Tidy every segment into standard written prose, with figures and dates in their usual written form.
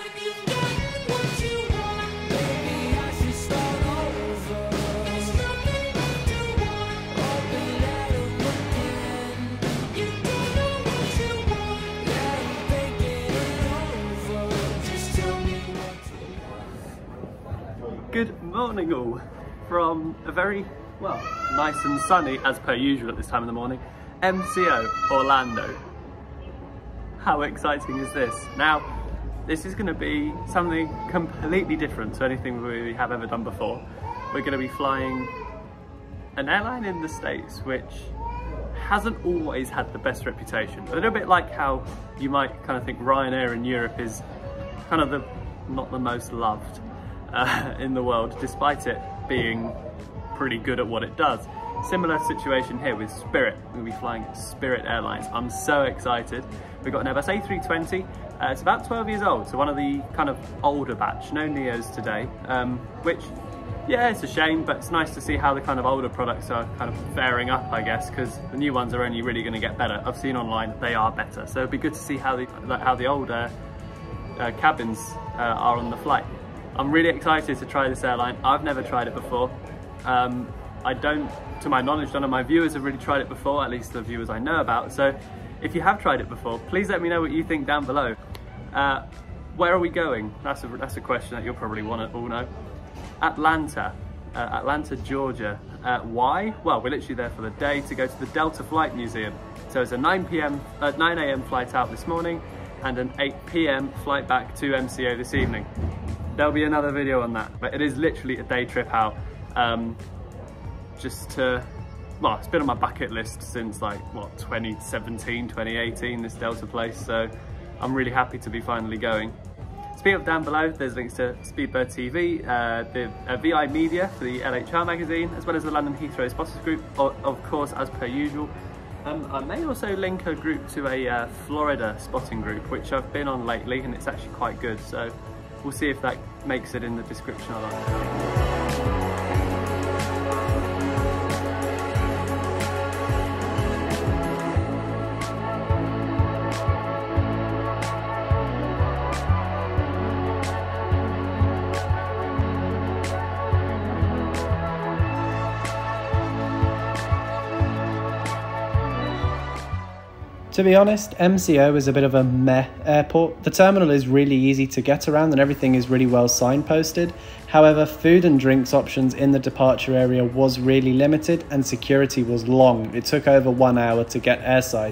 Good morning all from a very, well, nice and sunny as per usual at this time of the morning, MCO Orlando. How exciting is this? Now, this is going to be something completely different to anything we have ever done before. We're going to be flying an airline in the States which hasn't always had the best reputation. A little bit like how you might kind of think Ryanair in Europe is kind of not the most loved in the world, despite it being pretty good at what it does. Similar situation here with Spirit. We'll be flying Spirit Airlines. I'm so excited. We've got an Airbus A320. It's about 12 years old, so one of the kind of older batch. No Neos today, which, yeah, it's a shame, but it's nice to see how the kind of older products are kind of faring up, I guess, because the new ones are only really going to get better. I've seen online they are better, so it'd be good to see how the older cabins are on the flight. I'm really excited to try this airline. I've never tried it before. I don't, to my knowledge, none of my viewers have really tried it before, at least the viewers I know about. So if you have tried it before, please let me know what you think down below. Where are we going? That's a question that you'll probably want to all know. Atlanta, Georgia. Why? Well, we're literally there for the day to go to the Delta Flight Museum. So it's a 9 a.m. flight out this morning and an 8 p.m. flight back to MCO this evening. There'll be another video on that, but it is literally a day trip out. Just to, well, it's been on my bucket list since like, what, 2017, 2018, this Delta place, so I'm really happy to be finally going. Speaking of down below, there's links to Speedbird TV, the VI Media for the LHR magazine, as well as the London Heathrow Spotters group, of course, as per usual. I may also link a group to a Florida spotting group, which I've been on lately, and it's actually quite good, so we'll see if that makes it in the description or not. To be honest, MCO is a bit of a meh airport. The terminal is really easy to get around and everything is really well signposted. However, food and drinks options in the departure area was really limited and security was long. It took over 1 hour to get airside.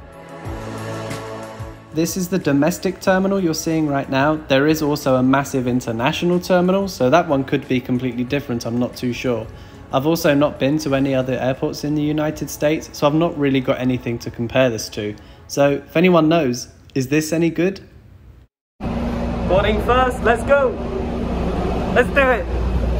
This is the domestic terminal you're seeing right now. There is also a massive international terminal, so that one could be completely different, I'm not too sure. I've also not been to any other airports in the United States, so I've not really got anything to compare this to. So if anyone knows, is this any good? Boarding first, let's go! Let's do it!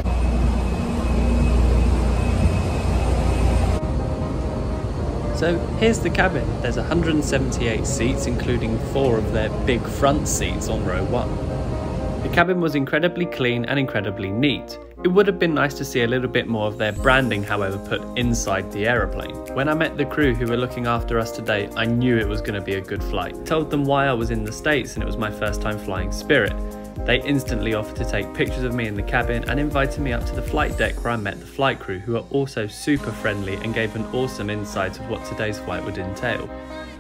So here's the cabin. There's 178 seats, including 4 of their big front seats on row 1. The cabin was incredibly clean and incredibly neat. It would have been nice to see a little bit more of their branding, however, put inside the aeroplane. When I met the crew who were looking after us today, I knew it was going to be a good flight. I told them why I was in the States and it was my first time flying Spirit. They instantly offered to take pictures of me in the cabin and invited me up to the flight deck where I met the flight crew, who are also super friendly and gave an awesome insight of what today's flight would entail.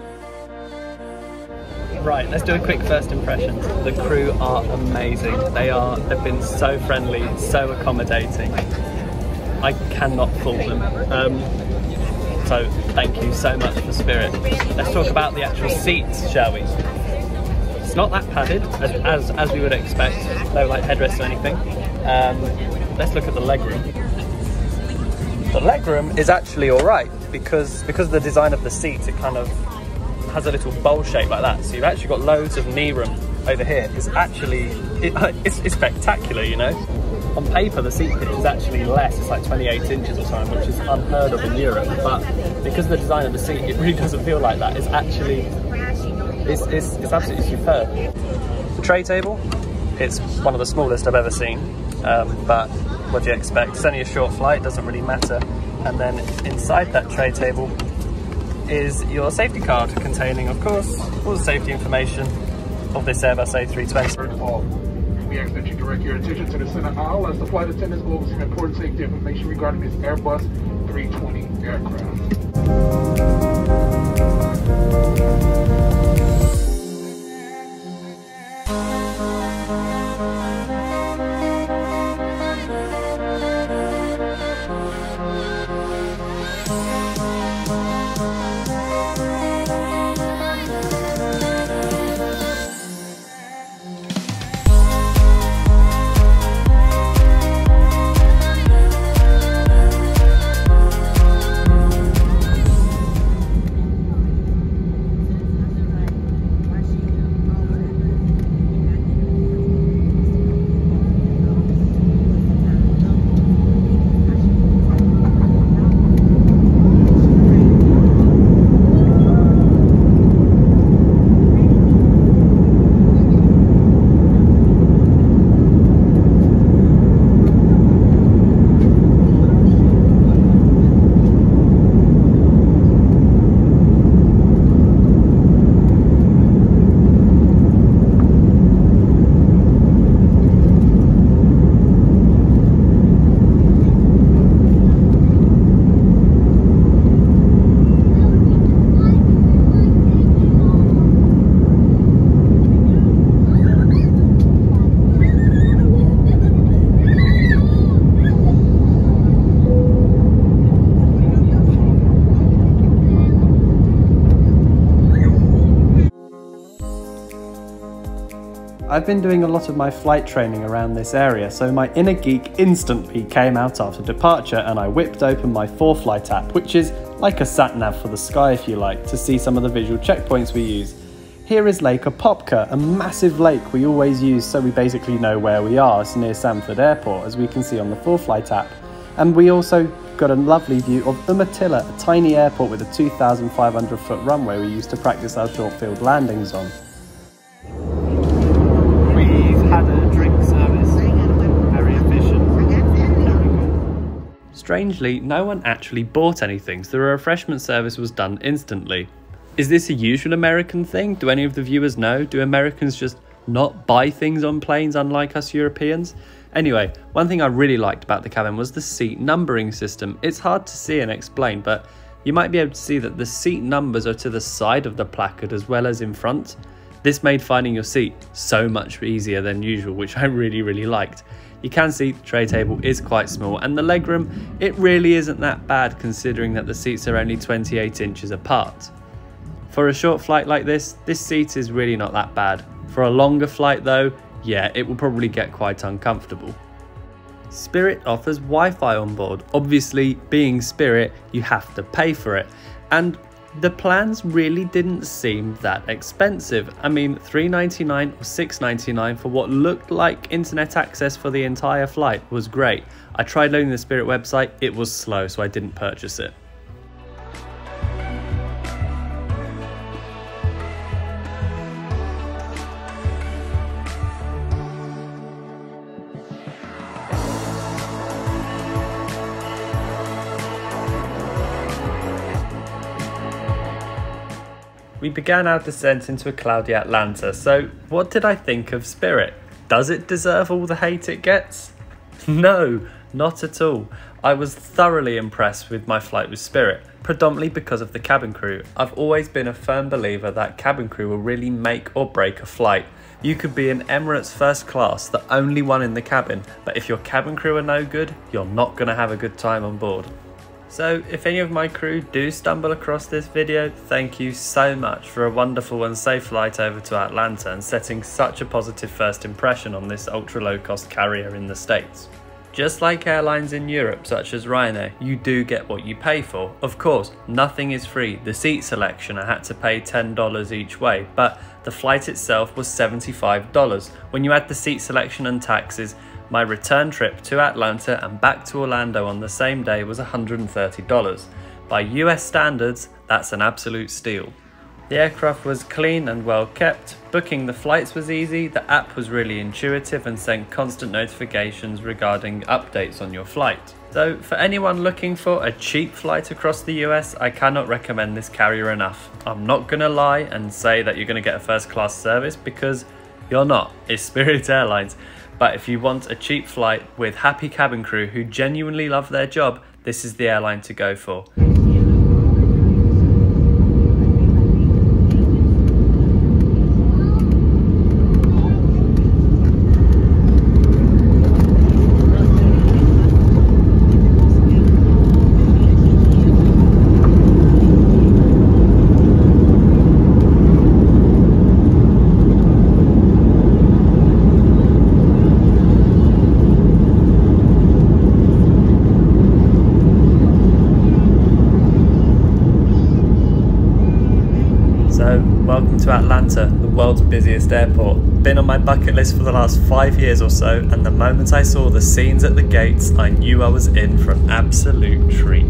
Right, let's do a quick first impressions. The crew are amazing. They've been so friendly, so accommodating. I cannot fault them. So thank you so much for Spirit. Let's talk about the actual seats, shall we? It's not that padded as we would expect. No like headrest or anything. Let's look at the legroom. The legroom is actually all right because of the design of the seat. It kind of has a little bowl shape like that, so you've actually got loads of knee room over here. It's actually it's spectacular, you know. On paper the seat pitch is actually less, it's like 28 inches or something, which is unheard of in Europe, but because of the design of the seat it really doesn't feel like that. It's actually it's absolutely superb. The tray table, it's one of the smallest I've ever seen, but what do you expect? It's only a short flight, doesn't really matter. And then inside that tray table is your safety card, containing, of course, all the safety information, of this Airbus A320. First of all, we ask that you direct your attention to the center aisle as the flight attendants go over some important safety information regarding this Airbus 320 aircraft. I've been doing a lot of my flight training around this area, so my inner geek instantly came out after departure and I whipped open my ForeFlight app, which is like a sat-nav for the sky if you like, to see some of the visual checkpoints we use. Here is Lake Apopka, a massive lake we always use so we basically know where we are. It's near Sanford Airport, as we can see on the ForeFlight app. And we also got a lovely view of Umatilla, a tiny airport with a 2,500 foot runway we used to practice our short field landings on. We've had a drink service, very efficient. Strangely, no one actually bought anything, so the refreshment service was done instantly. Is this a usual American thing? Do any of the viewers know? Do Americans just not buy things on planes unlike us Europeans? Anyway, one thing I really liked about the cabin was the seat numbering system. It's hard to see and explain, but you might be able to see that the seat numbers are to the side of the placard as well as in front. This made finding your seat so much easier than usual, which I really liked. You can see the tray table is quite small, and the legroom, it really isn't that bad considering that the seats are only 28 inches apart. For a short flight like this seat is really not that bad. For a longer flight though, yeah, it will probably get quite uncomfortable. Spirit offers Wi-Fi on board. Obviously, being Spirit, you have to pay for it. And the plans really didn't seem that expensive. I mean, $3.99 or $6.99 for what looked like internet access for the entire flight was great. I tried loading the Spirit website, it was slow, so I didn't purchase it. We began our descent into a cloudy Atlanta, so what did I think of Spirit? Does it deserve all the hate it gets? No, not at all. I was thoroughly impressed with my flight with Spirit, predominantly because of the cabin crew. I've always been a firm believer that cabin crew will really make or break a flight. You could be in Emirates first class, the only one in the cabin, but if your cabin crew are no good, you're not going to have a good time on board. So if any of my crew do stumble across this video, thank you so much for a wonderful and safe flight over to Atlanta and setting such a positive first impression on this ultra low cost carrier in the States. Just like airlines in Europe such as Ryanair, you do get what you pay for. Of course, nothing is free. The seat selection I had to pay $10 each way, but the flight itself was $75. When you add the seat selection and taxes, my return trip to Atlanta and back to Orlando on the same day was $130. By US standards, that's an absolute steal. The aircraft was clean and well kept, booking the flights was easy, the app was really intuitive and sent constant notifications regarding updates on your flight. So for anyone looking for a cheap flight across the US, I cannot recommend this carrier enough. I'm not gonna lie and say that you're gonna get a first class service, because you're not. It's Spirit Airlines. But if you want a cheap flight with happy cabin crew who genuinely love their job, this is the airline to go for. Welcome to Atlanta, the world's busiest airport. Been on my bucket list for the last 5 years or so, and the moment I saw the scenes at the gates, I knew I was in for an absolute treat.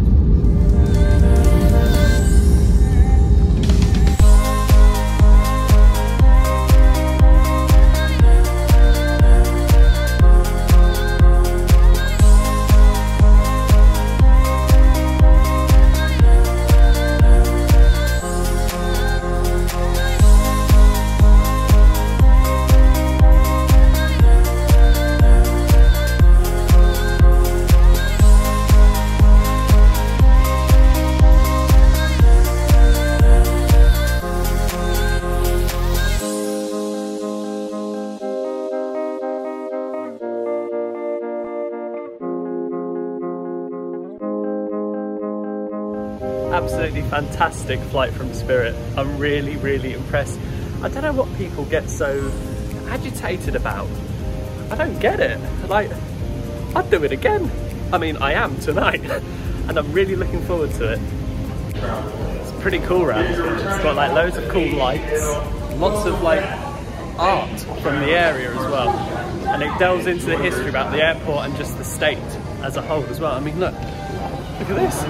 Absolutely fantastic flight from Spirit. I'm really impressed. I don't know what people get so agitated about. I don't get it. Like, I'd do it again. I mean, I am tonight, and I'm really looking forward to it. It's pretty cool round here. It's got like loads of cool lights, lots of like art from the area as well, and it delves into the history about the airport and just the state as a whole as well. I mean, look at this.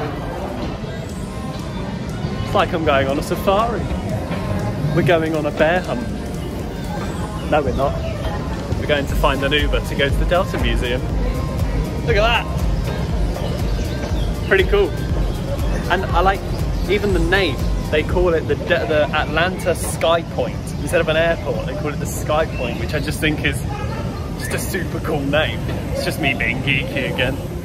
It's like I'm going on a safari. We're going on a bear hunt. No, we're not. We're going to find an Uber to go to the Delta Museum. Look at that. Pretty cool. And I like even the name. They call it the Atlanta Sky Point. Instead of an airport, they call it the Sky Point, which I just think is just a super cool name. It's just me being geeky again.